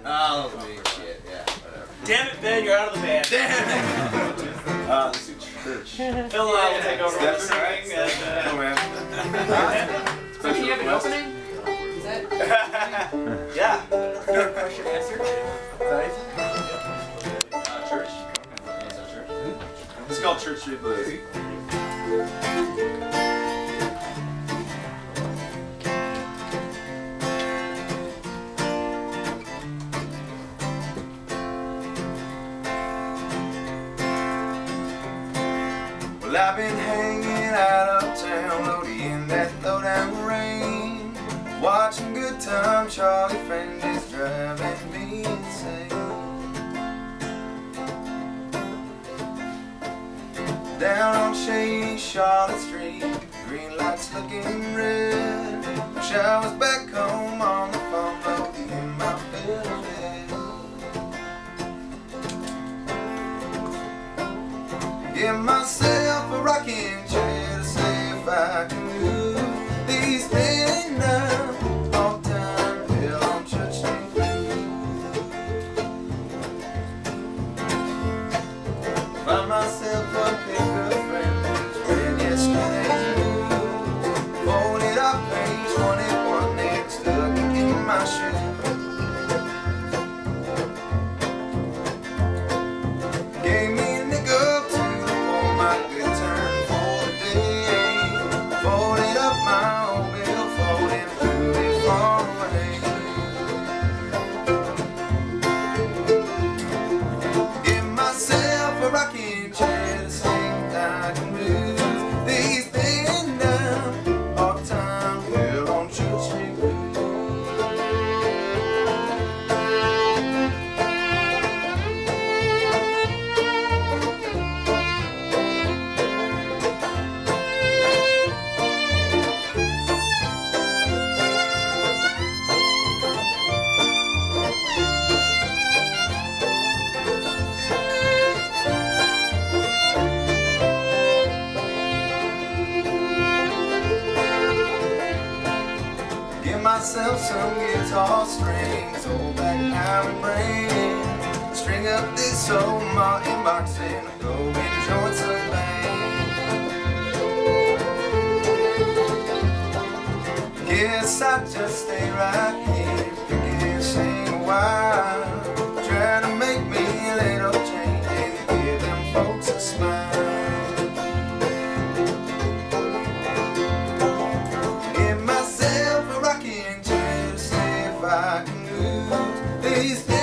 Oh, me. Shit, yeah, whatever. Damn it, Ben, you're out of the band. Damn it! Let's do church. Phil and I will take over the singing. Oh, man. So you have an opening? Is that? Yeah. No question answered? Church. It's called Church Street Blues. Well, I've been hanging out uptown, loading in that low-down rain, watching Good Time Charlie friend is driving me insane. Down on shady Charlotte Street, green lights looking red. Wish I was back home on the phone, loading in my bed. Give myself a rocking chair to see if I can move these things now. All time hell on Church Street Blues. Find myself a pickup friend who's read yesterday's news. Folded up page 21 and stuck it in my shoe. Gave me a nickel to for my good turn for the day. Folded up my old billfold and threw it far away. Give myself a rocking chair to sing Italian blues. These things down all the time here on Church Street Blues. Give myself some guitar strings, hold back now and bring. String up this old Martin box and go and join some band. Guess I just stay right here, picking sing a while, trying to make me a little change and give them folks a smile. Give myself a rocking chair to see if I can lose these things.